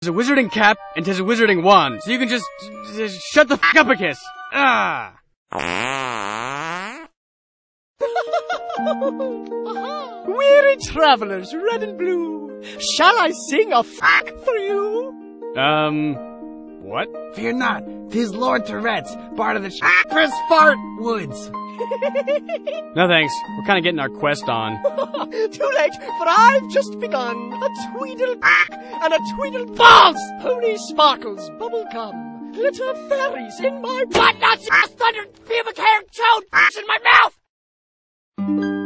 a wizarding cap and 'tis a wizarding wand, so you can just shut the f*** up a kiss. Ah. Weary travelers, red and blue, shall I sing a fact for you? What? Fear not, 'tis Lord Tourette's, bard of the Chris Fart Woods. No thanks, we're kinda getting our quest on. Too late, for I've just begun. A tweedle and a tweedle balls! Holy sparkles, bubble gum, glitter fairies in my... What nonsense, thunder, pubic hair, toad in my mouth!